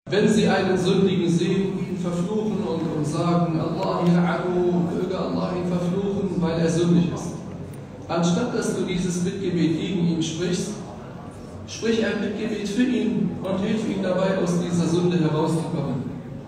Wenn sie einen Sündigen sehen, ihn verfluchen und sagen, Allah ya'anu, möge Allah ihn verfluchen, weil er sündig ist. Anstatt dass du dieses Bittgebet gegen ihn sprichst, sprich ein Bittgebet für ihn und hilf ihm dabei, aus dieser Sünde herauszukommen.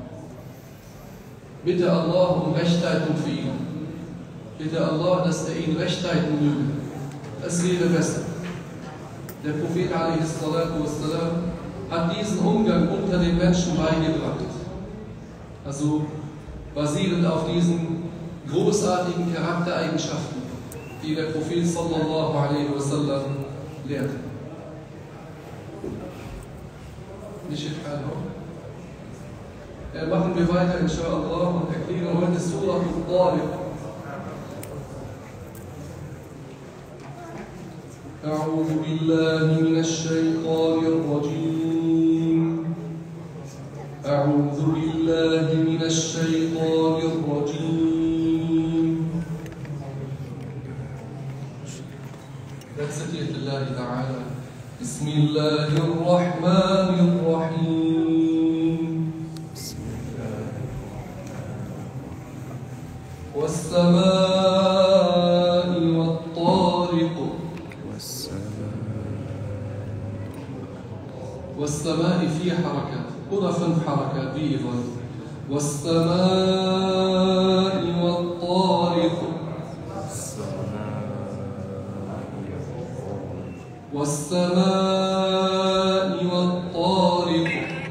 Bitte Allah um Rechtleitung für ihn. Bitte Allah, dass er ihn rechtleiten möge. Das wäre besser. Der Prophet a.s. hat diesen Umgang unter den Menschen beigebracht. Also basierend auf diesen großartigen Charaktereigenschaften, die der Prophet sallallahu alaihi wasallam lehrte. Machen wir weiter, inshallah, und erklären heute Surah Al-Tariq. أعوذ بالله من الشيطان الرجيم أعوذ بالله من الشيطان الرجيم بسم الله تعالى بسم الله الرحمن الرحيم والسماء والطارق والسماء في حركة oder 5 Harakat, wie ihr wollt. والسماء والطارق والسماء والطارق.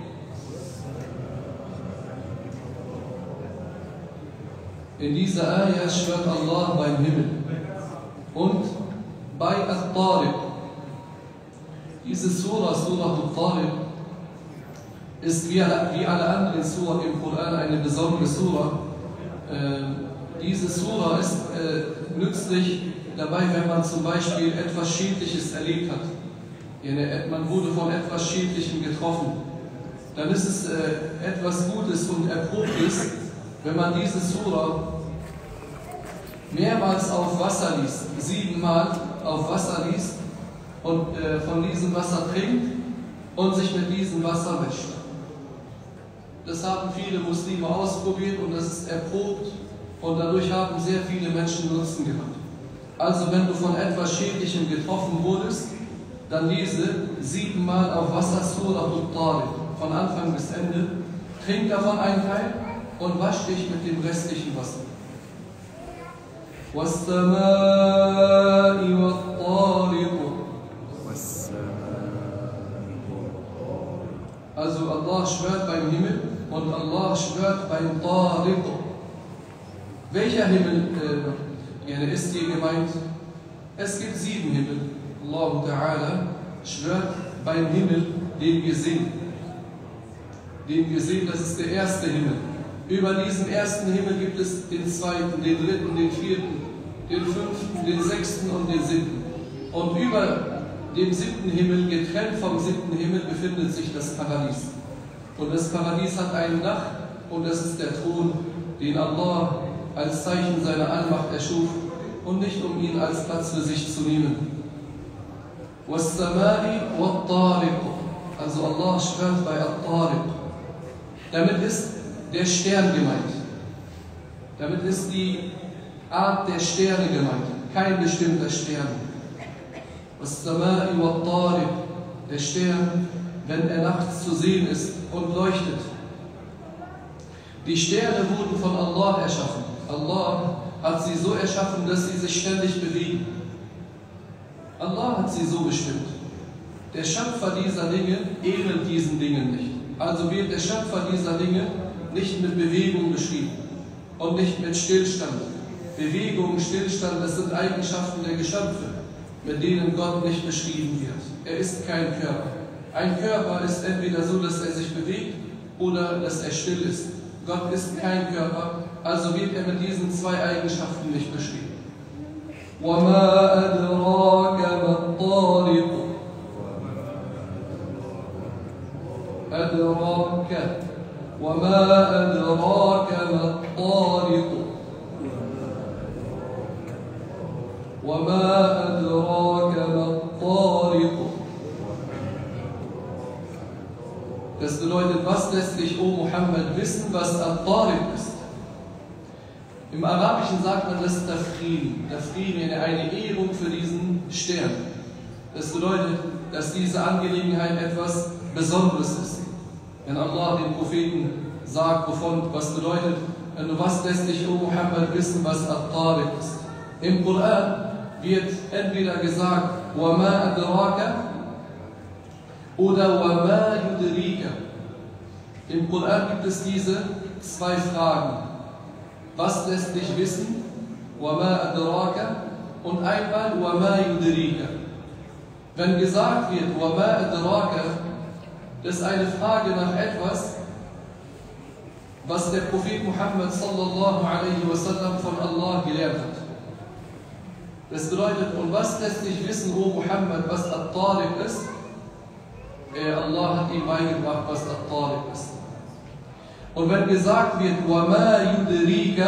In dieser Ayah schwört Allah beim Himmel und bei Al-Tariq. Diese Surah Al-Tariq, ist wie alle anderen Surah im Koran eine besondere Surah. Diese Surah ist nützlich dabei, wenn man zum Beispiel etwas Schädliches erlebt hat. Man wurde von etwas Schädlichem getroffen. Dann ist es etwas Gutes und Erprobtes, wenn man diese Surah mehrmals auf Wasser liest, 7-mal auf Wasser liest und von diesem Wasser trinkt und sich mit diesem Wasser wäscht. Das haben viele Muslime ausprobiert und das ist erprobt und dadurch haben sehr viele Menschen Nutzen gehabt. Also wenn du von etwas Schädlichem getroffen wurdest, dann lese 7-mal auf Wasser Surah Al-Tariq, von Anfang bis Ende, trink davon einen Teil und wasch dich mit dem restlichen Wasser. وَالسَّمَاءِ وَالطَّارِقِ. Also Allah schwört beim Himmel und Allah schwört beim Tariq. Welcher Himmel ist hier gemeint? Es gibt 7 Himmel. Allah Ta'ala schwört beim Himmel, den wir sehen. Den wir sehen, das ist der erste Himmel. Über diesen ersten Himmel gibt es den zweiten, den dritten, den vierten, den fünften, den sechsten und den 7. Und über dem 7. Himmel, getrennt vom 7. Himmel, befindet sich das Paradies. Und das Paradies hat ein Dach und das ist der Thron, den Allah als Zeichen seiner Allmacht erschuf und nicht um ihn als Platz für sich zu nehmen. وَالسَّمَاءِ وَالطَّارِقِ. Also Allah schwört bei Al-Tariq. Damit ist der Stern gemeint. Damit ist die Art der Sterne gemeint, kein bestimmter Stern. وَالسَّمَاءِ وَالطَّارِقِ. Der Stern, wenn er nachts zu sehen ist und leuchtet. Die Sterne wurden von Allah erschaffen. Allah hat sie so erschaffen, dass sie sich ständig bewegen. Allah hat sie so bestimmt. Der Schöpfer dieser Dinge ähnelt diesen Dingen nicht. Also wird der Schöpfer dieser Dinge nicht mit Bewegung beschrieben und nicht mit Stillstand. Bewegung, Stillstand, das sind Eigenschaften der Geschöpfe, mit denen Gott nicht beschrieben wird. Er ist kein Körper. Ein Körper ist entweder so, dass er sich bewegt oder dass er still ist. Gott ist kein Körper, also wird er mit diesen 2 Eigenschaften nicht beschrieben. وَمَا أَدْرَاكَ مَا الطَّارِقُ. أَدْرَاكَ وَمَا أَدْرَاكَ مَا الطَّارِقُ. وَمَا أَدْرَاكَ مَا الطَّارِقُ. Das bedeutet, was lässt dich, O Muhammad, wissen, was At-Tariq ist? Im Arabischen sagt man das Tafkhim. Tafkhim, eine Ehrung für diesen Stern. Das bedeutet, dass diese Angelegenheit etwas Besonderes ist. Wenn Allah den Propheten sagt, was bedeutet, was lässt dich, O Muhammad, wissen, was At-Tariq ist? Im Koran wird entweder gesagt, وَمَا أَدْرَاكَ oder وَمَا يُدْرِيكَ. Im Koran gibt es diese zwei Fragen. Was lässt dich wissen? وَمَا أَدْرَاكَ und einmal وَمَا يُدْرِيكَ. Wenn gesagt wird, وَمَا أَدْرَاكَ, das ist eine Frage nach etwas, was der Prophet Muhammad sallallahu alaihi wasallam von Allah gelernt hat. Das bedeutet, und was lässt dich wissen, O Muhammad, was At-Tariq ist? Allah hat ihm beigebracht, was At-Tariq ist. Und wenn gesagt wird, وَمَا يُدْرِيكَ,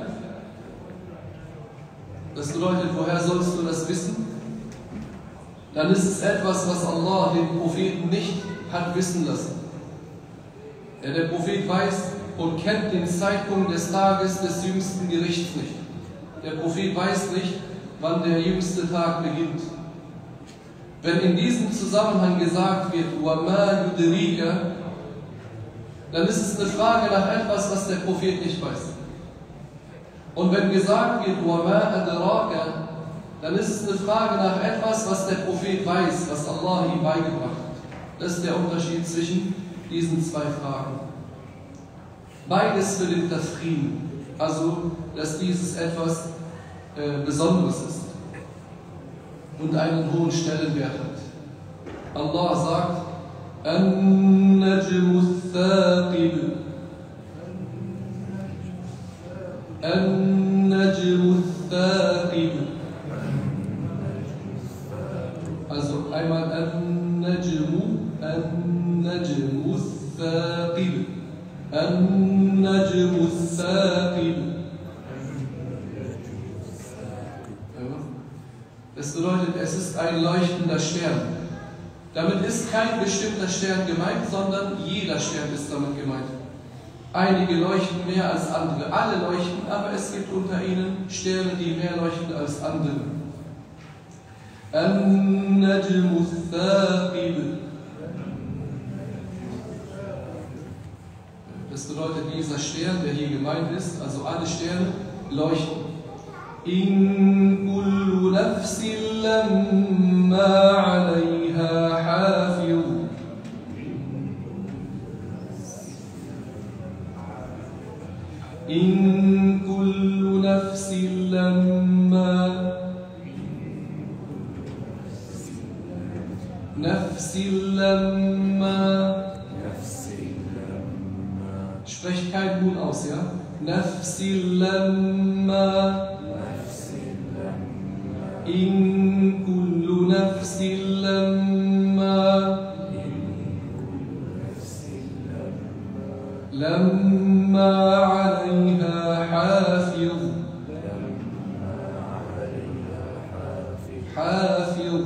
das bedeutet, woher sollst du das wissen? Dann ist es etwas, was Allah den Propheten nicht hat wissen lassen. Der Prophet weiß und kennt den Zeitpunkt des Tages des jüngsten Gerichts nicht. Der Prophet weiß nicht, wann der jüngste Tag beginnt. Wenn in diesem Zusammenhang gesagt wird, وَمَا يُدْرِيكَ, dann ist es eine Frage nach etwas, was der Prophet nicht weiß. Und wenn gesagt wird, وَمَا أَدْرَاكَ, dann ist es eine Frage nach etwas, was der Prophet weiß, was Allah ihm beigebracht hat. Das ist der Unterschied zwischen diesen zwei Fragen. Beides für den Tafkhim, also dass dieses etwas Besonderes ist und einen hohen Stellenwert hat. Allah sagt, النجم الثاقب النجم الثاقب. Also einmal النجم الثاقب النجم الثاقب. Das bedeutet, es ist ein leuchtender Stern. Damit ist kein bestimmter Stern gemeint, sondern jeder Stern ist damit gemeint. Einige leuchten mehr als andere. Alle leuchten, aber es gibt unter ihnen Sterne, die mehr leuchten als andere. النجم الثاقب. Das bedeutet, dieser Stern, der hier gemeint ist, also alle Sterne, leuchten. إن كل نفس لما عليها حافظ. إن كل نفس لما sprecht kein Mund aus, ja? نفس لما إن كل نفس لما عليها حافظ. حافظ.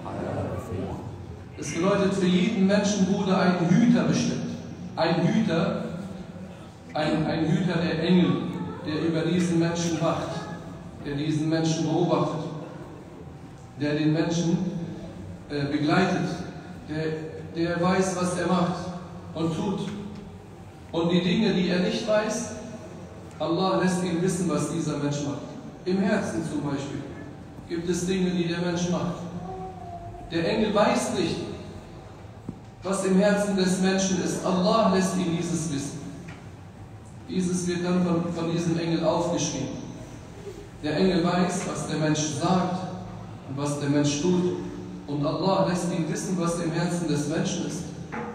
Das bedeutet, für jeden Menschen wurde ein Hüter bestimmt. Ein Hüter, ein Hüter der Engel, der über diesen Menschen wacht, der diesen Menschen beobachtet, der den Menschen begleitet, der weiß, was er macht und tut. Und die Dinge, die er nicht weiß, Allah lässt ihn wissen, was dieser Mensch macht. Im Herzen zum Beispiel gibt es Dinge, die der Mensch macht. Der Engel weiß nicht, was im Herzen des Menschen ist. Allah lässt ihn dieses wissen. Dieses wird dann von diesem Engel aufgeschrieben. Der Engel weiß, was der Mensch sagt und was der Mensch tut. Und Allah lässt ihn wissen, was im Herzen des Menschen ist.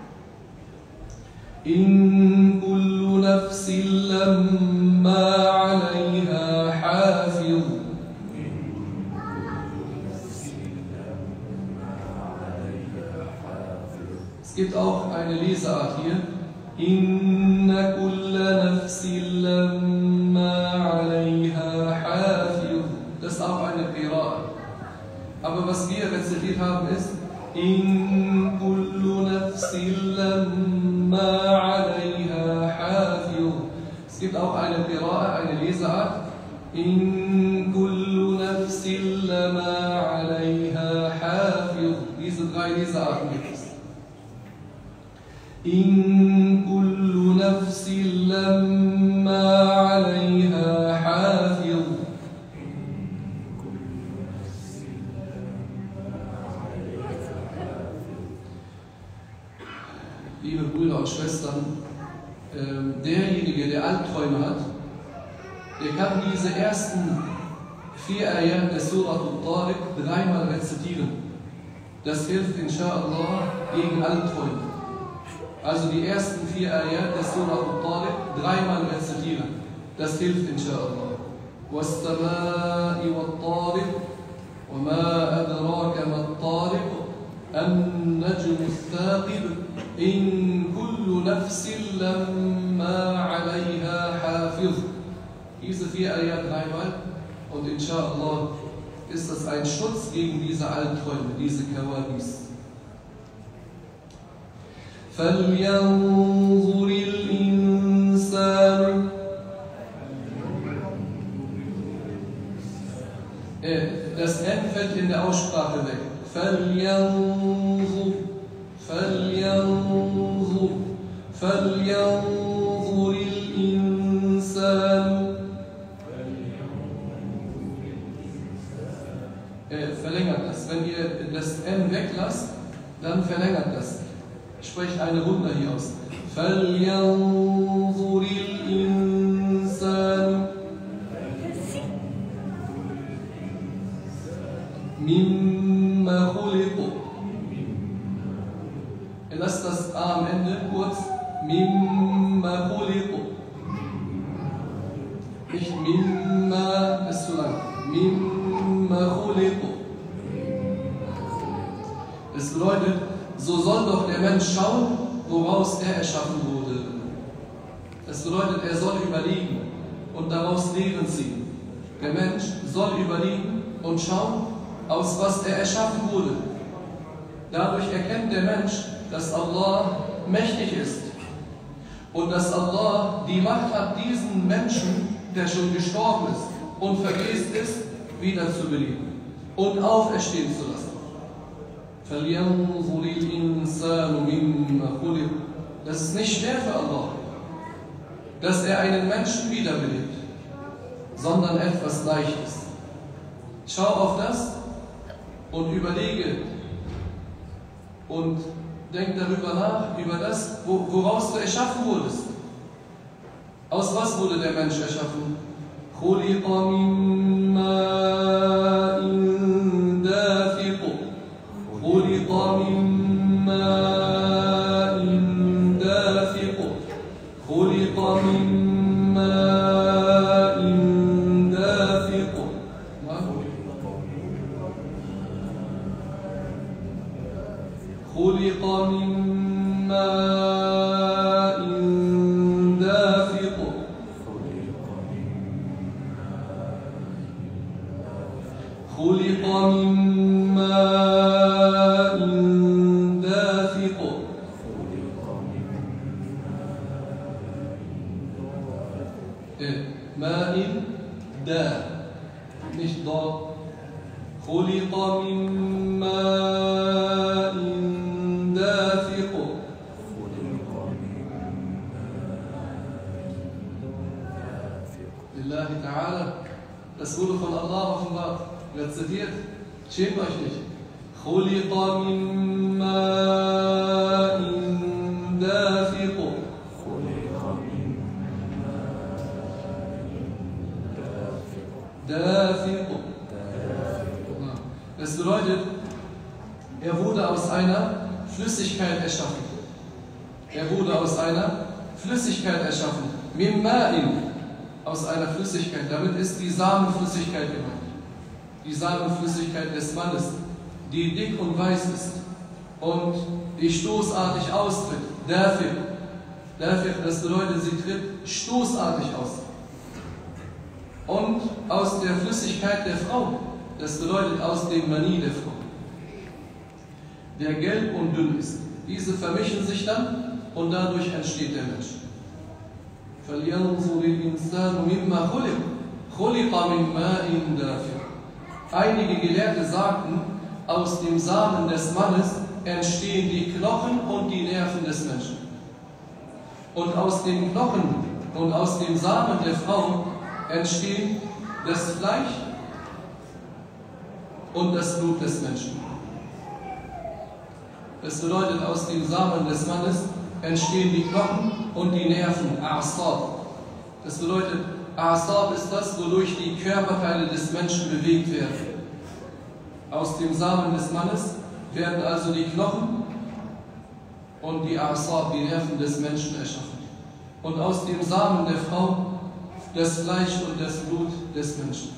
إن كل نفس لما عليها حافظ. Es gibt auch eine Leseart hier. إن كل نفس لما عليها حافظ. Das ist auch eine Qira'a. Aber was wir rezitiert haben ist إن كل نفس لما Es gibt auch eine Qira'a, eine Leseart. In kullu nafsin lama 'alayha hafiz. Diese 3 Lesearten gibt es. In kullu nafsin lama 'alayha hafiz. Liebe Brüder und Schwestern, derjenige, der Albträume hat, der kann diese ersten 4 Ayat des Surat al-Tariq 3-mal rezitieren. Das hilft inshallah gegen Albträume. Also die ersten 4 Ayat des Surat al-Tariq 3-mal rezitieren. Das hilft inshallah. وَالسَّمَاءِ وَالطَّارِقِ وَمَا أَدْرَاكَ مَا الطَّارِقُ النَّجْمُ الثَّاقِبُ إِن كُلُّ نَفْسٍ لَمَّا عَلَيْهَا حَافِظٌ. Diese 4 Ayat 3-mal und inshallah ist das ein Schutz gegen diese Albträume, diese Kawabis. فَلْيَنْظُرِ الْإِنسَانُ. Das N fällt in der Aussprache weg. فَلْيَنْظُرِ فَلْيَنْظُرِ فَلْيَنْظُرِ الْإِنسَانُ. Verlängert das. Wenn ihr das N weglasst, dann verlängert das. Sprecht eine Runde hier aus. فَلْيَنْظُرِ الْإِنسَانُ مِمَّا خُلِقَ. Lasst das A am Ende kurz. مِمَّا خُلِقَ. Nicht مِمَّا, ist zu lang. مِمَّا خُلِقَ. Das bedeutet, so soll doch der Mensch schauen, woraus er erschaffen wurde. Das bedeutet, er soll überlegen und daraus Lehren ziehen. Der Mensch soll überlegen und schauen, aus was er erschaffen wurde. Dadurch erkennt der Mensch, dass Allah mächtig ist und dass Allah die Macht hat, diesen Menschen, der schon gestorben ist und verwest ist, wieder zu beleben und auferstehen zu lassen. فَلْيَنْظُرِ الْإِنسَانُ مِمَّا خُلِقَ. Das ist nicht schwer für Allah, dass er einen Menschen wiederbelebt, sondern etwas Leichtes. Schau auf das und überlege und denk darüber nach, über das, woraus du erschaffen wurdest. Aus was wurde der Mensch erschaffen? خُلِقَ مِن مَّاءٍ دَافِقٍ. خُلِقَ مِن مَّاءٍ دَافِقٍ. خُلِقَ مِن مَّاءٍ دَافِقٍ. خُلِقَ مِن مَّاءٍ دَافِقٍ. خُلِقَ مِن مَّاءٍ دَافِقٍ. ماء دا nicht da. خُلِقَ مِن مَّاءٍ دَافِقٍ. Lillahi ta'ala. Das wurde von Allah offenbart. Rezitiert. Schämt euch nicht. خُلِقَ مِن مَّاءٍ دَافِقٍ. دَافِقٍ. Das bedeutet, er wurde aus einer Flüssigkeit erschaffen. Er wurde aus einer Flüssigkeit erschaffen. Min ma'in. Aus einer Flüssigkeit. Damit ist die Samenflüssigkeit gemeint. Die Samenflüssigkeit des Mannes, die dick und weiß ist und die stoßartig austritt. Dafiq. Dafiq, das bedeutet, sie tritt stoßartig aus. Und aus der Flüssigkeit der Frau. Das bedeutet aus dem Mani der Frau, der gelb und dünn ist. Diese vermischen sich dann und dadurch entsteht der Mensch. فَلْيَنْظُرِ الْإِنسَانُ مِمَّا خُلِقَ خُلِقَ مِنْ مَاءٍ دَافِقٍ. Einige Gelehrte sagten, aus dem Samen des Mannes entstehen die Knochen und die Nerven des Menschen. Und aus den Knochen und aus dem Samen der Frau entstehen das Fleisch und das Blut des Menschen. Das bedeutet, aus dem Samen des Mannes entstehen die Knochen und die Nerven, A'sab. Das bedeutet, A'sab ist das, wodurch die Körperteile des Menschen bewegt werden. Aus dem Samen des Mannes werden also die Knochen und die A'sab, die Nerven des Menschen erschaffen. Und aus dem Samen der Frau das Fleisch und das Blut des Menschen.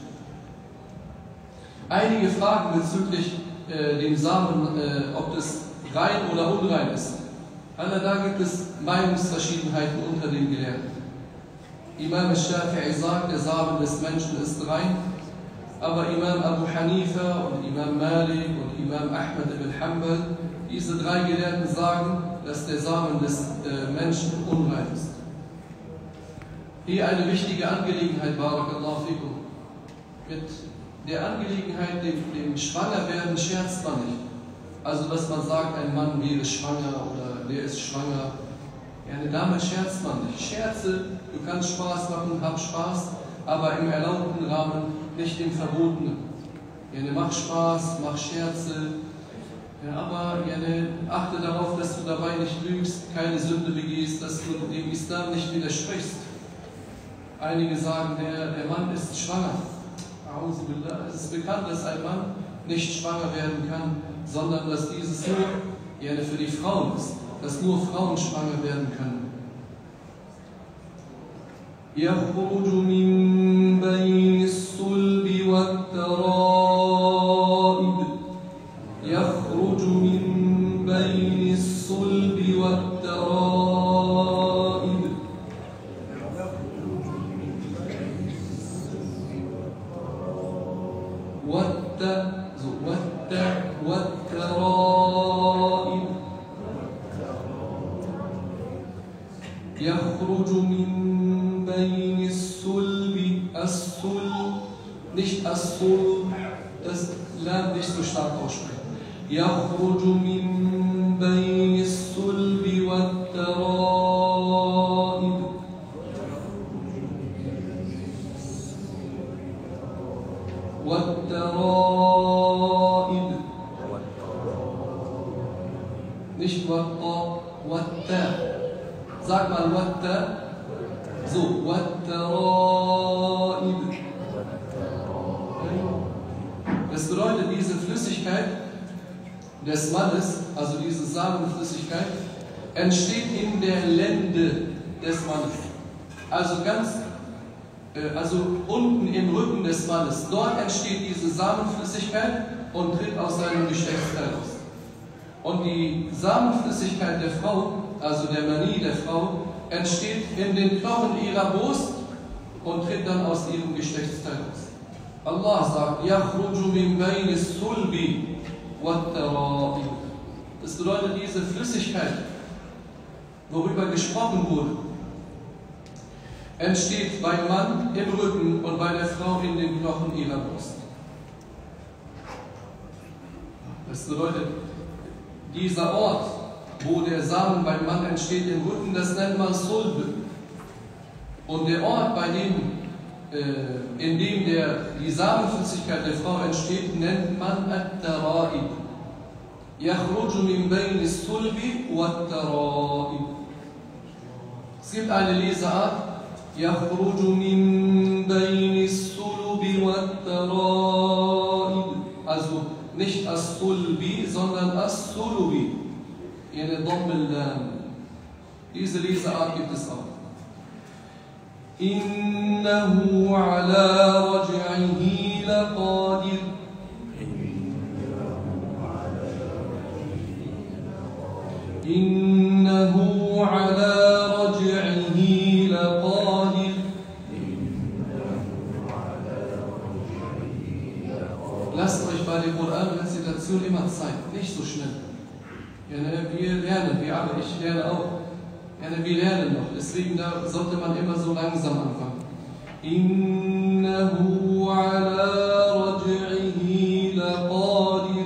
Einige fragen bezüglich dem Samen, ob das rein oder unrein ist. Da gibt es Meinungsverschiedenheiten unter den Gelehrten. Imam al-Shafi'i sagt, der Samen des Menschen ist rein, aber Imam Abu Hanifa und Imam Malik und Imam Ahmad ibn Hanbal, diese drei Gelehrten sagen, dass der Samen des Menschen unrein ist. Hier eine wichtige Angelegenheit, Barakallahu fikum. Mit der Angelegenheit, dem Schwangerwerden, scherzt man nicht. Also, dass man sagt, ein Mann wäre schwanger oder der ist schwanger. Ja, damit scherzt man nicht. Scherze, du kannst Spaß machen, hab Spaß, aber im erlaubten Rahmen, nicht im verbotenen. Ja, mach Spaß, mach Scherze, ja, aber ja, achte darauf, dass du dabei nicht lügst, keine Sünde begehst, dass du dem Islam nicht widersprichst. Einige sagen, der Mann ist schwanger. Es ist bekannt, dass ein Mann nicht schwanger werden kann, sondern dass dieses nur für die Frauen ist, dass nur Frauen schwanger werden können. يخرج من بين الصلب والترائب يخرج من بين الصلب والترائب والترائب يخرج من بين الصلب الصلب nicht الصلب, das lernt nicht so stark aussprechen. يخرج من بين الصلب والترائب والترائب nicht watta, watta. Sag mal watta. So, wattaraib. Das bedeutet, diese Flüssigkeit des Mannes, also diese Samenflüssigkeit, entsteht in der Lende des Mannes. Also unten im Rücken des Mannes. Dort entsteht diese Samenflüssigkeit und tritt aus seinem Geschlechtsteil aus. Und die Samenflüssigkeit der Frau, also der Mani der Frau, entsteht in den Knochen ihrer Brust und tritt dann aus ihrem Geschlechtsteil aus. Allah sagt, يَخْرُجُ مِنْ بَيْنِ الصُّلْبِ وَالتَّرَائِبِ. Das bedeutet, diese Flüssigkeit, worüber gesprochen wurde, entsteht beim Mann im Rücken und bei der Frau in den Knochen ihrer Brust. Das bedeutet, dieser Ort, wo der Samen beim Mann entsteht im Rücken, das nennt man Sulb. Und der Ort, in dem die Samenflüssigkeit der Frau entsteht, nennt man At-Tara'ib. يَخْرُجُ مِنْ بَيْنِ الصُّلْبِ وَالتَّرَائِبِ. Es gibt eine Leseart, يَخْرُجُ مِنْ بَيْنِ الصُّلْبِ وَالتَّرَائِبِ. Also nicht As-Sulbi, sondern As-Sulubi. Diese Leseart gibt es auch. إِنَّهُ عَلَى رَجْعِهِ لَقَادِرٌ. إِنَّهُ عَلَى رَجْعِهِ لَقَادِرٌ. Lasst euch bei der Koran-Rezitation immer Zeit, nicht so schnell. Ja, wir lernen, ich lerne auch. wir lernen noch, deswegen da sollte man immer so langsam anfangen. Innahu ala raj'ihi laqadir.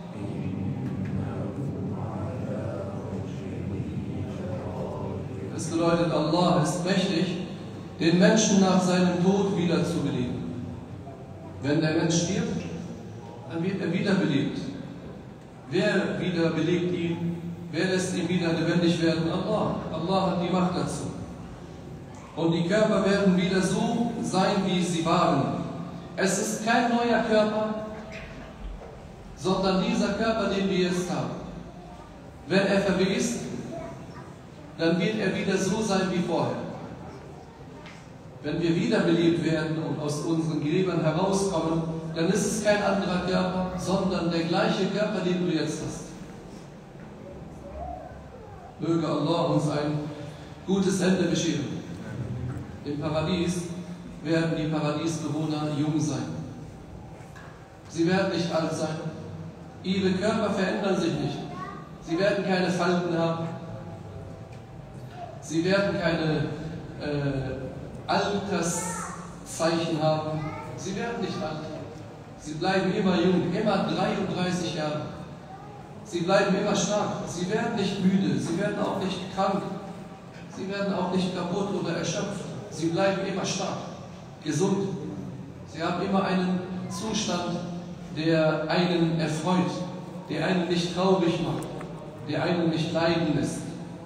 Das bedeutet, Allah ist mächtig, den Menschen nach seinem Tod wieder zu beleben. Wenn der Mensch stirbt, dann wird er wiederbelebt. Wer wiederbelebt ihn? Wer lässt ihn wieder lebendig werden? Allah. Allah hat die Macht dazu. Und die Körper werden wieder so sein, wie sie waren. Es ist kein neuer Körper, sondern dieser Körper, den wir jetzt haben. Wenn er verwest, dann wird er wieder so sein wie vorher. Wenn wir wiederbelebt werden und aus unseren Gräbern herauskommen, dann ist es kein anderer Körper, sondern der gleiche Körper, den du jetzt hast. Möge Allah uns ein gutes Ende bescheren. Im Paradies werden die Paradiesbewohner jung sein. Sie werden nicht alt sein. Ihre Körper verändern sich nicht. Sie werden keine Falten haben. Sie werden keine Alterszeichen haben. Sie werden nicht alt. Sie bleiben immer jung, immer 33 Jahre. Sie bleiben immer stark. Sie werden nicht müde. Sie werden auch nicht krank. Sie werden auch nicht kaputt oder erschöpft. Sie bleiben immer stark, gesund. Sie haben immer einen Zustand, der einen erfreut, der einen nicht traurig macht, der einen nicht leiden lässt.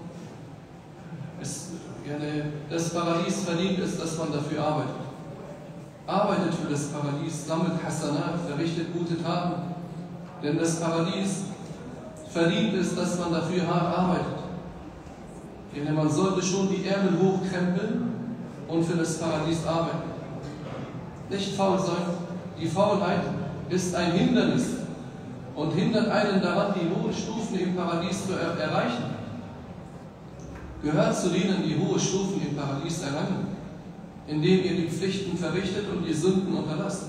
Das Paradies verdient es, dass man dafür arbeitet. Arbeitet für das Paradies, sammelt Hasanat, verrichtet gute Taten. Denn das Paradies verdient es, dass man dafür hart arbeitet. Denn man sollte schon die Ärmel hochkrempeln und für das Paradies arbeiten. Nicht faul sein. Die Faulheit ist ein Hindernis und hindert einen daran, die hohen Stufen im Paradies zu erreichen. Gehört zu denen, die hohe Stufen im Paradies erlangen, indem ihr die Pflichten verrichtet und die Sünden unterlasst.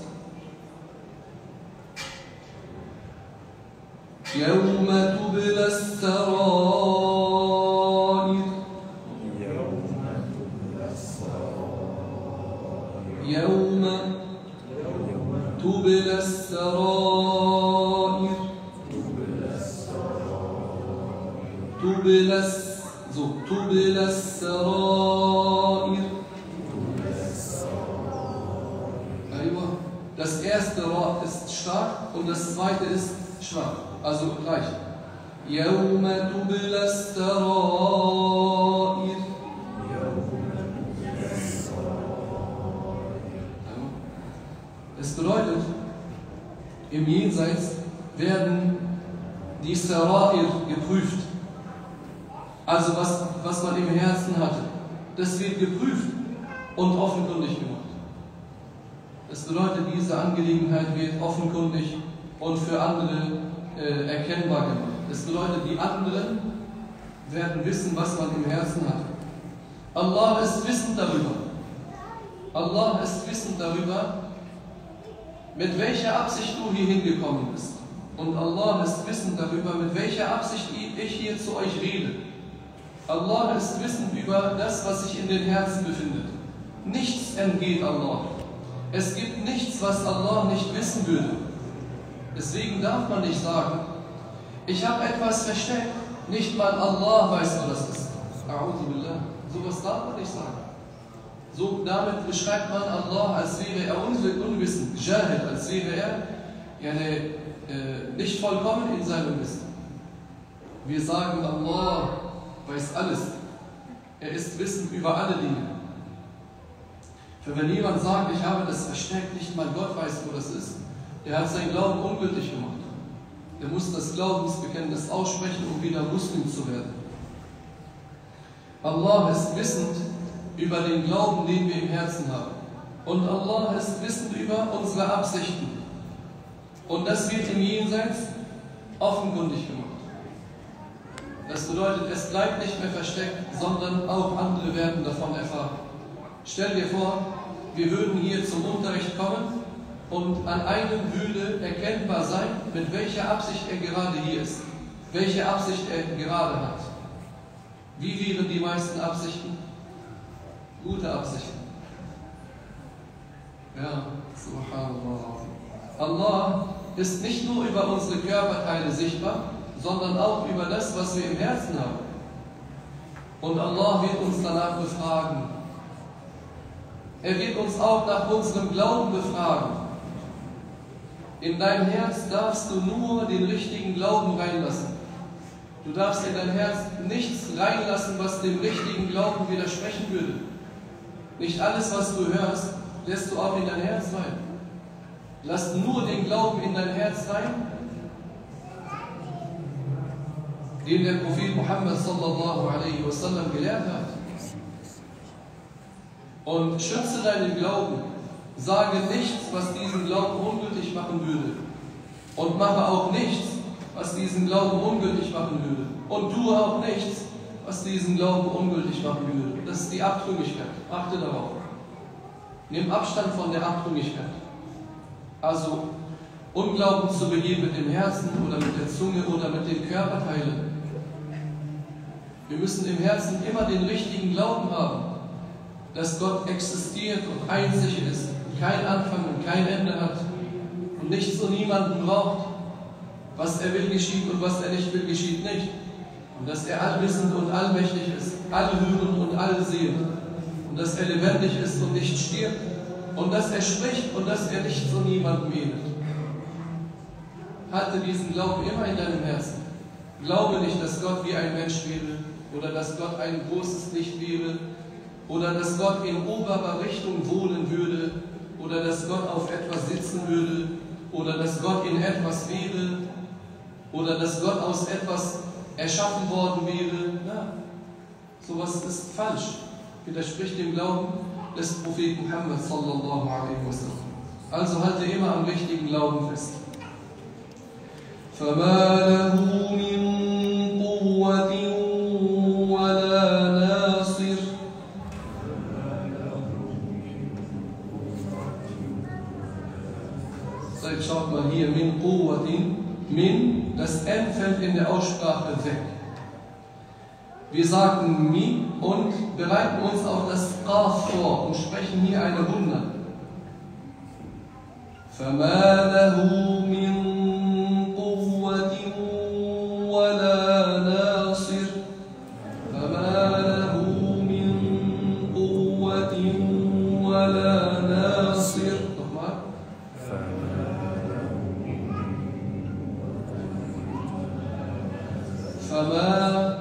يوم تبلى السرائر يوم تبلى السرائر تبلى السرائر. Das erste Ra ist stark und das zweite ist schwach, also gleich. يوم تبلى السرائر. Es bedeutet, im Jenseits werden die Sarair geprüft. Also was man im Herzen hatte, das wird geprüft und offenkundig gemacht. Das bedeutet, diese Angelegenheit wird offenkundig und für andere erkennbar gemacht. Das bedeutet, die anderen werden wissen, was man im Herzen hat. Allah ist wissend darüber. Allah ist wissend darüber, mit welcher Absicht du hier hingekommen bist. Und Allah ist wissend darüber, mit welcher Absicht ich hier zu euch rede. Allah ist wissend über das, was sich in den Herzen befindet. Nichts entgeht Allah. Es gibt nichts, was Allah nicht wissen würde. Deswegen darf man nicht sagen, ich habe etwas versteckt. Nicht mal Allah weiß, wo das ist. A'udhu billah. Sowas darf man nicht sagen. So, damit beschreibt man Allah, als wäre er unwissend, Jahil, als wäre er nicht vollkommen in seinem Wissen. Wir sagen, Allah weiß alles. Er ist wissend über alle Dinge. Für wenn jemand sagt, ich habe das versteckt, nicht mal Gott weiß, wo das ist, der hat seinen Glauben ungültig gemacht. Der muss das Glaubensbekenntnis aussprechen, um wieder Muslim zu werden. Allah ist wissend über den Glauben, den wir im Herzen haben. Und Allah ist wissend über unsere Absichten. Und das wird im Jenseits offenkundig gemacht. Das bedeutet, es bleibt nicht mehr versteckt, sondern auch andere werden davon erfahren. Stell dir vor, wir würden hier zum Unterricht kommen und an einem würde erkennbar sein, mit welcher Absicht er gerade hier ist, welche Absicht er gerade hat. Wie wären die meisten Absichten? Gute Absichten. Ja, subhanallah. Allah ist nicht nur über unsere Körperteile sichtbar, sondern auch über das, was wir im Herzen haben. Und Allah wird uns danach befragen. Er wird uns auch nach unserem Glauben befragen. In dein Herz darfst du nur den richtigen Glauben reinlassen. Du darfst in dein Herz nichts reinlassen, was dem richtigen Glauben widersprechen würde. Nicht alles, was du hörst, lässt du auch in dein Herz rein. Lass nur den Glauben in dein Herz rein, den der Prophet Muhammad sallallahu alaihi wasallam gelehrt hat. Und schütze deinen Glauben. Sage nichts, was diesen Glauben ungültig machen würde. Und mache auch nichts, was diesen Glauben ungültig machen würde. Und tue auch nichts, was diesen Glauben ungültig machen würde. Das ist die Abtrünnigkeit. Achte darauf. Nimm Abstand von der Abtrünnigkeit. Also Unglauben zu begehen mit dem Herzen oder mit der Zunge oder mit den Körperteilen. Wir müssen im Herzen immer den richtigen Glauben haben, dass Gott existiert und einzig ist, kein Anfang und kein Ende hat und nichts und niemanden braucht. Was er will, geschieht, und was er nicht will, geschieht nicht. Und dass er allwissend und allmächtig ist, allhörend und allsehend. Und dass er lebendig ist und nicht stirbt. Und dass er spricht und dass er nichts und niemandem ähnelt. Halte diesen Glauben immer in deinem Herzen. Glaube nicht, dass Gott wie ein Mensch wäre oder dass Gott ein großes Licht wäre oder dass Gott in oberer Richtung wohnen würde oder dass Gott auf etwas sitzen würde oder dass Gott in etwas wäre oder dass Gott aus etwas erschaffen worden wäre. Na, sowas ist falsch. Widerspricht dem Glauben des Propheten Muhammad sallallahu alaihi wasallam. Also halte immer am richtigen Glauben fest. فَمَا لَهُ مِن قُوَّةٍ وَلَا نَاصِرٍ. Schaut mal hier, min quwwatin, min, das N fällt in der Aussprache weg. Wir sagen mi und bereiten uns auf das Qaf vor und sprechen hier eine Runde. فَمَا لَهُ مِن قُوَّةٍ وَلَا نَاصِرٍ. فَمَا لَهُ مِن قُوَّةٍ وَلَا نَاصِرٍ. Nochmal. فما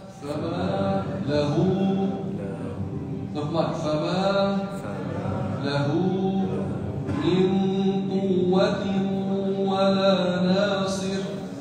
له nochmal فما له من قوة ولا ناصر.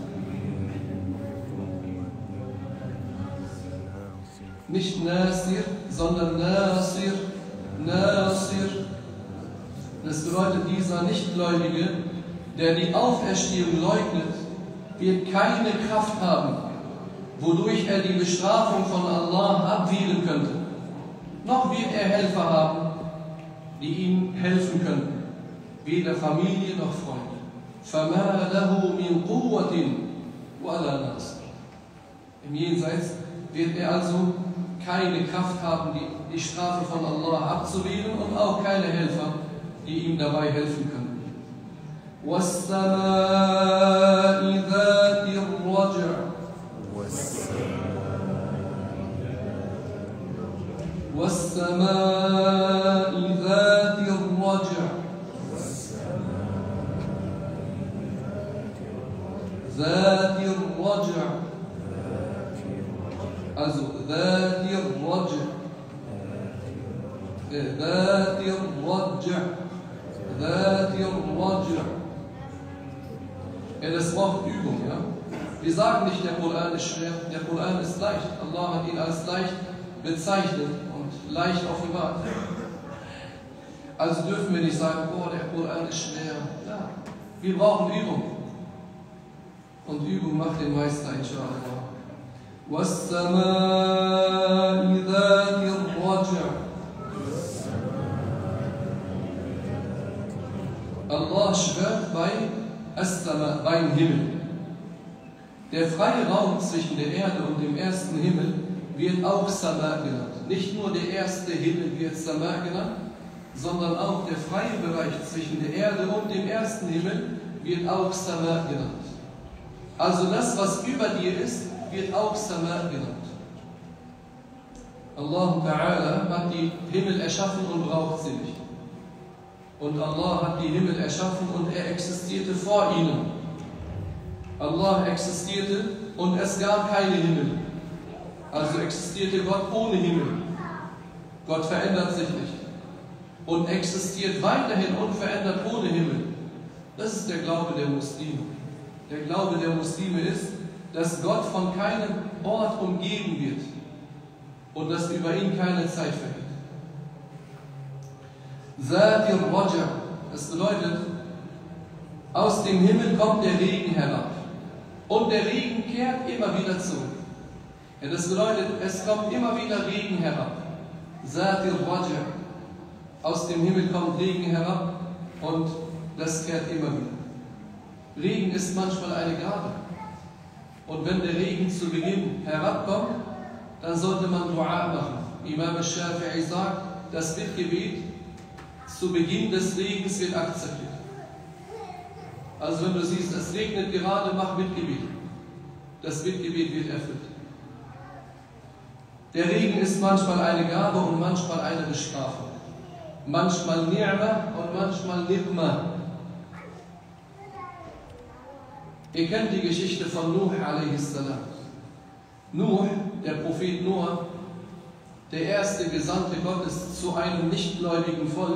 Nicht Nasir, sondern Nasir. Nasir. Das bedeutet, dieser Nichtgläubige, der die Auferstehung leugnet, wird keine Kraft haben, wodurch er die Bestrafung von Allah abwehren könnte. Noch wird er Helfer haben, die ihm helfen könnten, weder Familie noch Freunde. فَمَا لَهُ مِن قُوَّةٍ وَلَا نَاصِرٍ. Im Jenseits wird er also keine Kraft haben, die Strafe von Allah abzuwehren und auch keine Helfer, die ihm dabei helfen können. وَالسَّمَاءِ ذَاتِ الرَّجْعِ. وَالسَّمَاءِ ذَاتِ الرَّجْعِ. ذَاتِ الرَّجْعِ. Also ذَاتِ الرَّجْعِ. ذَاتِ الرَّجْعِ. ذَاتِ الرَّجْعِ. Ja, das braucht Übung, ja? Wir sagen nicht, der Koran ist schwer, der Koran ist leicht. Allah hat ihn als leicht bezeichnet und leicht offenbart. Also dürfen wir nicht sagen, oh, der Koran ist schwer. Ja, wir brauchen Übung. Und Übung macht den Meister, inshallah. وَالسَّمَاءِ ذَاتِ الرَّجْعِ. Allah schwört beim Himmel. Der freie Raum zwischen der Erde und dem ersten Himmel wird auch Sama genannt. Nicht nur der erste Himmel wird Sama genannt, sondern auch der freie Bereich zwischen der Erde und dem ersten Himmel wird auch Sama genannt. Also das, was über dir ist, wird auch Sama genannt. Allah Ta'ala hat die Himmel erschaffen und braucht sie nicht. Und Allah hat die Himmel erschaffen und er existierte vor ihnen. Allah existierte und es gab keine Himmel. Also existierte Gott ohne Himmel. Gott verändert sich nicht. Und existiert weiterhin unverändert ohne Himmel. Das ist der Glaube der Muslime. Der Glaube der Muslime ist, dass Gott von keinem Ort umgeben wird und dass über ihn keine Zeit vergeht. Zadir Raja, das bedeutet, aus dem Himmel kommt der Regen herab und der Regen kehrt immer wieder zurück. Ja, das bedeutet, es kommt immer wieder Regen herab. Zadir Raja, aus dem Himmel kommt Regen herab und das kehrt immer wieder. Regen ist manchmal eine Gabe. Und wenn der Regen zu Beginn herabkommt, dann sollte man Dua machen. Imam al-Shafi'i sagt, das Bittgebet zu Beginn des Regens wird akzeptiert. Also wenn du siehst, es regnet gerade, mach Bittgebet. Das Bittgebet wird erfüllt. Der Regen ist manchmal eine Gabe und manchmal eine Bestrafung. Manchmal Ni'ma und manchmal Niqma. Ihr kennt die Geschichte von Nuh a.s. Nuh, der Prophet Noah, der erste Gesandte Gottes zu einem nichtgläubigen Volk,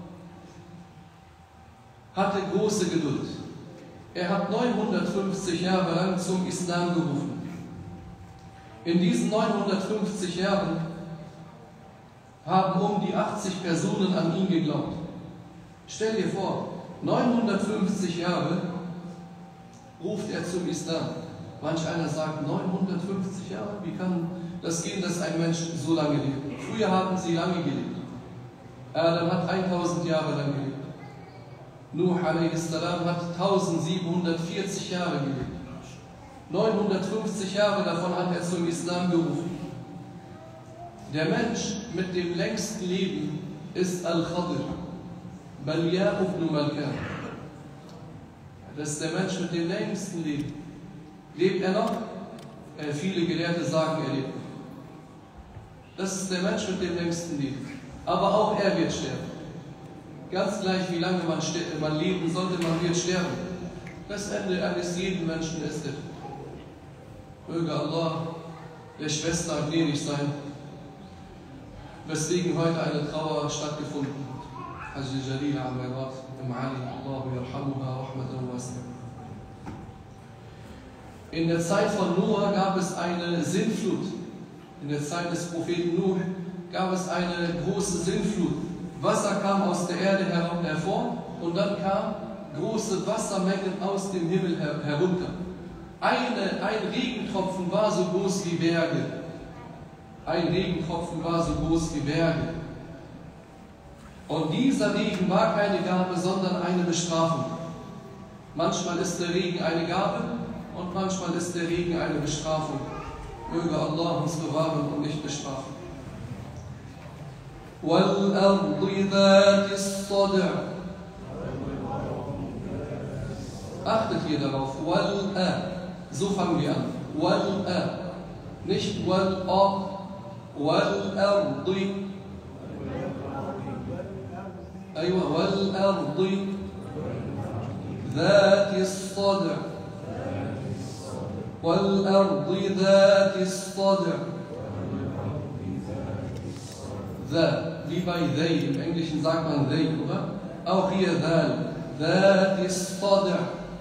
hatte große Geduld. Er hat 950 Jahre lang zum Islam gerufen. In diesen 950 Jahren haben um die 80 Personen an ihn geglaubt. Stell dir vor, 950 Jahre ruft er zum Islam. Manch einer sagt, 950 Jahre, wie kann das gehen, dass ein Mensch so lange lebt? Früher haben sie lange gelebt. Adam hat 1000 Jahre lang gelebt. Nuh a.s. hat 1740 Jahre gelebt. 950 Jahre davon hat er zum Islam gerufen. Der Mensch mit dem längsten Leben ist Al-Khadir, Balya ibn Malkan. Das ist der Mensch mit dem längsten Leben. Lebt er noch? Viele Gelehrte sagen, er lebt noch. Das ist der Mensch mit dem längsten Leben. Aber auch er wird sterben. Ganz gleich, wie lange man leben sollte, man wird sterben. Das Ende eines jeden Menschen ist der Tod. Möge Allah der Schwester gnädig sein, weswegen heute eine Trauer stattgefunden hat. Haji Jalila Amirat im Ali, Allahu yarhamuha rahmatan wasi'a. In der Zeit von Noah gab es eine Sintflut. In der Zeit des Propheten Nuh gab es eine große Sintflut. Wasser kam aus der Erde hervor und dann kamen große Wassermengen aus dem Himmel herunter. Ein Regentropfen war so groß wie Berge. Ein Regentropfen war so groß wie Berge. Und dieser Regen war keine Gabe, sondern eine Bestrafung. Manchmal ist der Regen eine Gabe und manchmal ist der Regen eine Bestrafung. Möge Allah uns bewahren und nicht bestrafen. وَالْأَرْضِ ذَاتِ الصَّدْعِ. Achtet hier darauf. So fangen wir an. Nicht وَالْأَرْضِ. وَالْأَرْضِ ذَاتِ الصَّدْعِ. وَالْأَرْضِ ذَاتِ الصَّدْعِ. Wie bei they, im Englischen sagt man they, oder? Auch hier ذات الصَّدْعِ.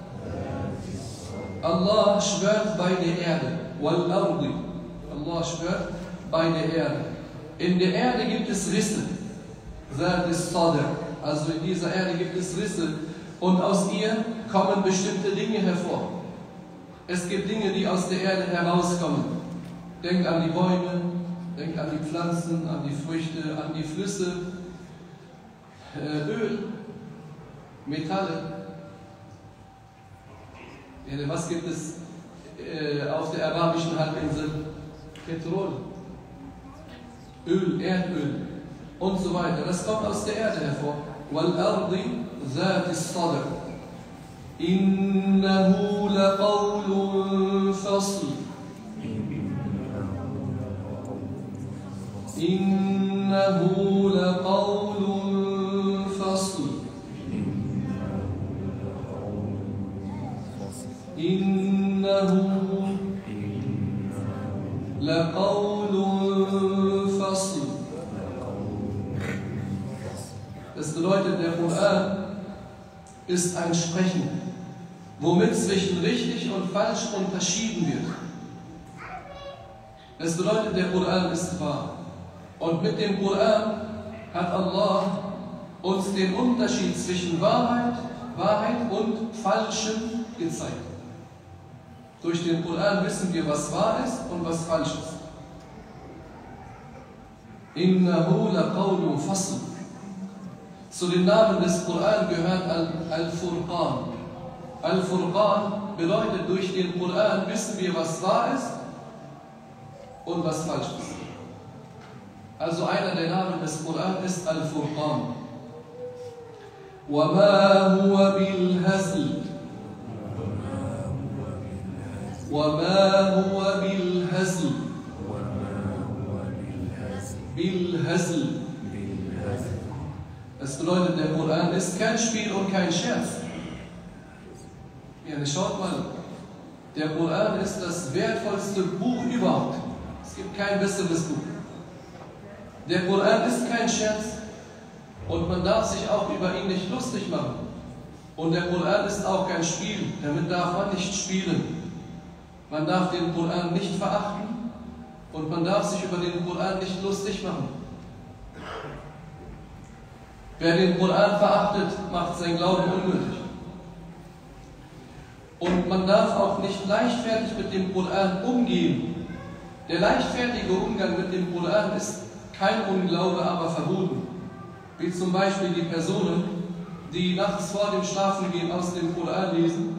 Allah schwört bei der Erde. وَالْأَرْضِ. Allah schwört bei der Erde. In der Erde gibt es Risse. ذات الصَّدْعِ. Also in dieser Erde gibt es Risse. Und aus ihr kommen bestimmte Dinge hervor. Es gibt Dinge, die aus der Erde herauskommen. Denk an die Bäume, denk an die Pflanzen, an die Früchte, an die Flüsse, Öl, Metalle. Was gibt es auf der arabischen Halbinsel? Petrol. Öl, Erdöl und so weiter. Das kommt aus der Erde hervor. وَالْأَرْضِ ذَاتِ الصَّدْعِ إِنَّهُ لَقَوْلٌ فَصْلٌ إِنَّهُ لَقَوْلٌ فَصْلٌ إِنَّهُ لَقَوْلٌ فَصْلٌ. Das bedeutet, der Koran ist ein Sprechen, womit zwischen richtig und falsch unterschieden wird. Das bedeutet, der Koran ist wahr. Und mit dem Koran hat Allah uns den Unterschied zwischen Wahrheit und Falschem gezeigt. Durch den Koran wissen wir, was wahr ist und was falsch ist. Innahu laqawlun fasl. Zu den Namen des Koran gehört Al-Furqan. Al-Furqan bedeutet, durch den Koran wissen wir, was wahr ist und was falsch ist. Also einer der Namen des Koran ist Al-Furqan. وَمَا هُوَ بِالْهَزْلِ وَمَا هُوَ بِالْهَزْلِ بِالْهَزْلِ. Das bedeutet, der Koran ist kein Spiel und kein Scherz. Ja, schaut mal, der Koran ist das wertvollste Buch überhaupt. Es gibt kein besseres Buch. Der Koran ist kein Scherz und man darf sich auch über ihn nicht lustig machen. Und der Koran ist auch kein Spiel, damit darf man nicht spielen. Man darf den Koran nicht verachten und man darf sich über den Koran nicht lustig machen. Wer den Koran verachtet, macht sein Glauben ungültig. Und man darf auch nicht leichtfertig mit dem Koran umgehen. Der leichtfertige Umgang mit dem Koran ist kein Unglaube, aber verboten. Wie zum Beispiel die Personen, die nachts vor dem Schlafengehen aus dem Koran lesen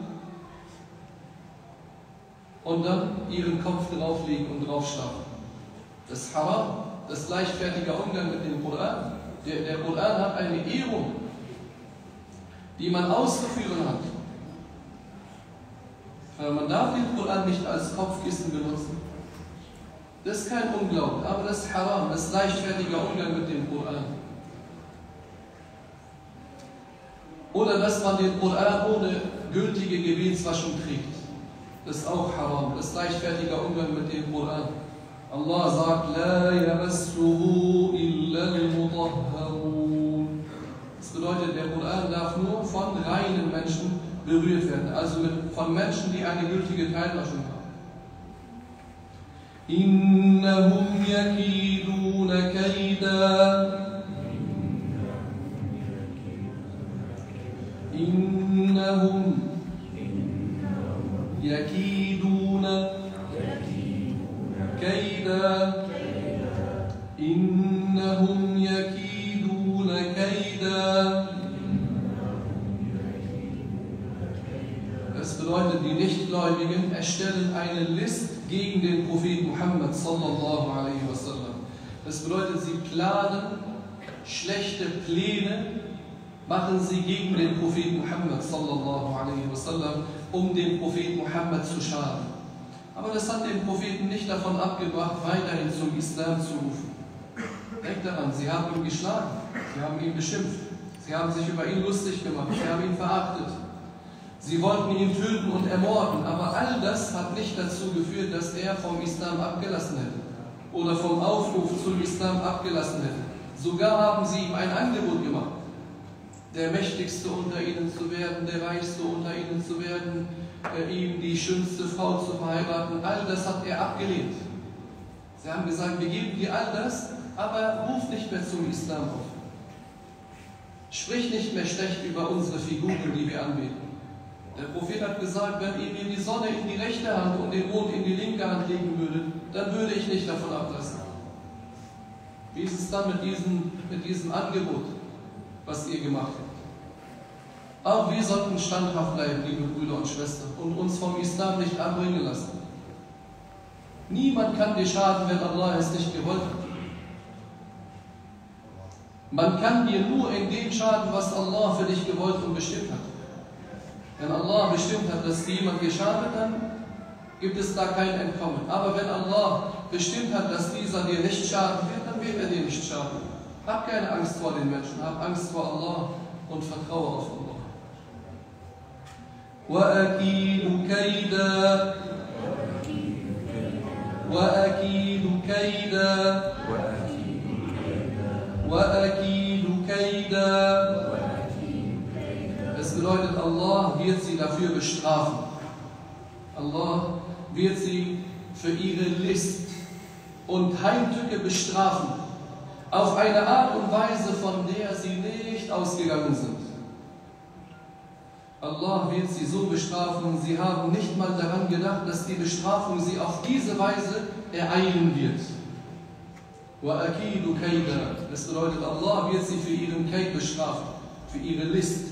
und dann ihren Kopf drauflegen und draufschlafen. Das ist haram, das ist leichtfertiger Umgang mit dem Koran. Der Koran hat eine Ehrung, die man auszuführen hat. Man darf den Koran nicht als Kopfkissen benutzen. Das ist kein Unglaube, aber das ist haram, das ist leichtfertiger Umgang mit dem Koran. Oder dass man den Koran ohne gültige Gebetswaschung trägt. Das ist auch haram, das ist leichtfertiger Umgang mit dem Koran. Allah sagt, La yamassuhu illa al-mutahharun. Das bedeutet, der Koran darf nur von reinen Menschen berührt werden, also von Menschen, die eine gültige Teilwaschung haben. Innahum yakiduna kaida. Innahum yakiduna kaida. Innahum yakiduna kaida. Das bedeutet, die Nichtgläubigen erstellen eine List gegen den Propheten Muhammad sallallahu alaihi wasallam. Das bedeutet, sie planen schlechte Pläne, machen sie gegen den Propheten Muhammad sallallahu alaihi wasallam, um den Propheten Muhammad zu schaden. Aber das hat den Propheten nicht davon abgebracht, weiterhin zum Islam zu rufen. Denkt daran, sie haben ihn geschlagen, sie haben ihn beschimpft, sie haben sich über ihn lustig gemacht, sie haben ihn verachtet. Sie wollten ihn töten und ermorden, aber all das hat nicht dazu geführt, dass er vom Islam abgelassen hätte oder vom Aufruf zum Islam abgelassen hätte. Sogar haben sie ihm ein Angebot gemacht, der Mächtigste unter ihnen zu werden, der Reichste unter ihnen zu werden, ihm die schönste Frau zu verheiraten. All das hat er abgelehnt. Sie haben gesagt, wir geben dir all das, aber ruf nicht mehr zum Islam auf. Sprich nicht mehr schlecht über unsere Figuren, die wir anbeten. Der Prophet hat gesagt, wenn ihr mir die Sonne in die rechte Hand und den Mond in die linke Hand legen würdet, dann würde ich nicht davon ablassen. Wie ist es dann mit diesem Angebot, was ihr gemacht habt? Auch wir sollten standhaft bleiben, liebe Brüder und Schwestern, und uns vom Islam nicht abbringen lassen. Niemand kann dir schaden, wenn Allah es nicht gewollt hat. Man kann dir nur in dem schaden, was Allah für dich gewollt und bestimmt hat. Wenn Allah bestimmt hat, dass dir jemand geschadet, dann gibt es da kein Entkommen. Aber wenn Allah bestimmt hat, dass dieser dir nicht schaden wird, dann wird er dir nicht schaden. Hab keine Angst vor den Menschen, hab Angst vor Allah und vertraue auf Allah. وَأَكِيدُ كَيْدًا وَأَكِيدُ كَيْدًا وَأَكِيدُ كَيْدًا. Es bedeutet, Allah wird sie dafür bestrafen. Allah wird sie für ihre List und Heimtücke bestrafen. Auf eine Art und Weise, von der sie nicht ausgegangen sind. Allah wird sie so bestrafen, sie haben nicht mal daran gedacht, dass die Bestrafung sie auf diese Weise ereilen wird. وَأَكِيدُ كَيْدًا. Das bedeutet, Allah wird sie für ihren Kaid bestrafen, für ihre List.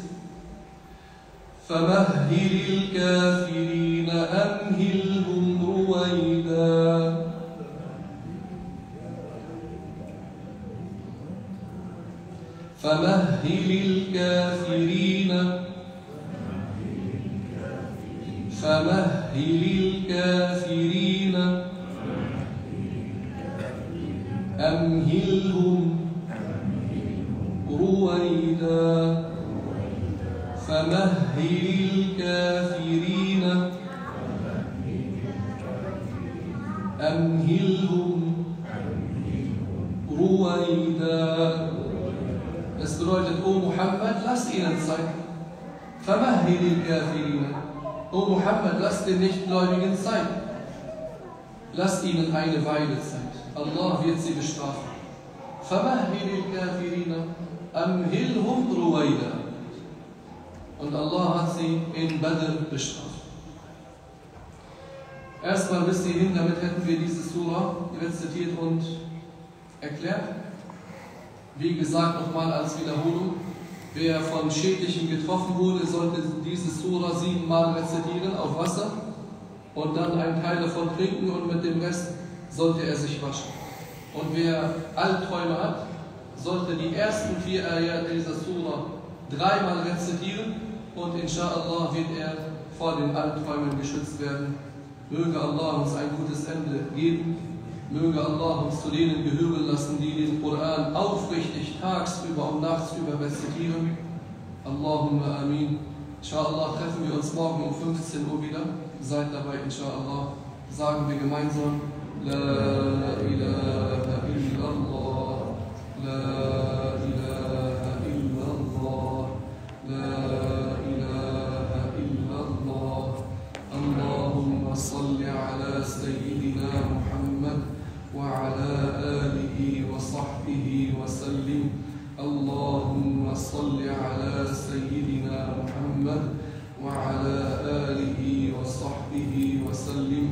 فَمَهِّلِ الْكَافِرِينَ أَمْهِلْهُمْ رُوَيْدًا. فَمَهِّلِ الْكَافِرِينَ فَمَهِّلِ الْكَافِرِينَ أَمْهِلْهُمْ رُوَيْدًا. فَمَهِّلِ الْكَافِرِينَ أَمْهِلْهُمْ رُوَيْدًا. Es bedeutet, O Muhammad, lass ihnen Zeit. فَمَهِّلِ الْكَافِرِينَ. O Muhammad, lass den Nichtgläubigen Zeit. Lass ihnen eine Weile Zeit. Allah wird sie bestrafen. فَمَهِّلِ الْكَافِرِينَ أَمْهِلْهُمْ رُوَيْدًا. Und Allah hat sie in Badr bestraft. Erstmal bis hierhin, damit hätten wir diese Surah rezitiert und erklärt. Wie gesagt, nochmal als Wiederholung. Wer von Schädlichen getroffen wurde, sollte diese Surah 7-mal rezitieren auf Wasser und dann einen Teil davon trinken und mit dem Rest sollte er sich waschen. Und wer Albträume hat, sollte die ersten 4 Ayat dieser Surah 3-mal rezitieren und inshallah wird er vor den Albträumen geschützt werden. Möge Allah uns ein gutes Ende geben. Möge Allah uns zu denen gehören lassen, die den Koran aufrichtig tagsüber und nachtsüber rezitieren. Allahumma amin. Inshallah treffen wir uns morgen um 15 Uhr wieder. Seid dabei, inshallah. Sagen wir gemeinsam: La ilaha illallah, La ilaha illallah, La ilaha illallah. Allahumma salli ala Sayyidina Muhammad وعلى آله وصحبه وسلم. اللهم صل على سيدنا محمد وعلى آله وصحبه وسلم.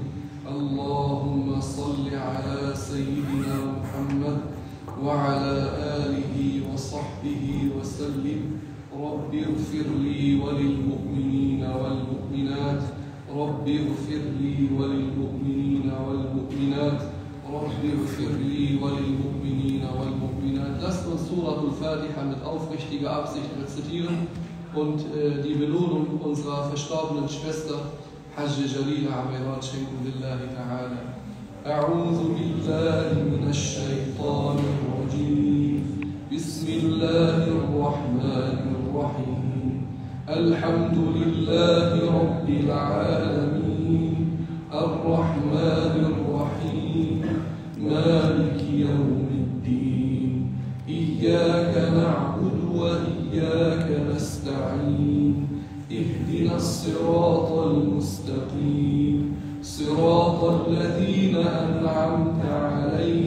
اللهم صل على سيدنا محمد وعلى آله وصحبه وسلم. رب اغفر لي وللمؤمنين والمؤمنات. رب اغفر لي وللمؤمنين والمؤمنات. رب اغفر لي وللمؤمنين والمؤمنات. Lasst uns Surah al-Fatiha mit aufrichtiger Absicht rezitieren und die Belohnung unserer verstorbenen Schwester Hajj Jalila Amirat schenken. Billahi ta'ala. A'udhu billahi minash shaytanir rajim. Bismillahir rahmanir rahim. Alhamdulillahi rabbil alamin. Ar-Rahmanir Rahim. مالك يوم الدين. إياك نعبد وإياك نستعين. اهدنا الصراط المستقيم. صراط الذين أنعمت عليهم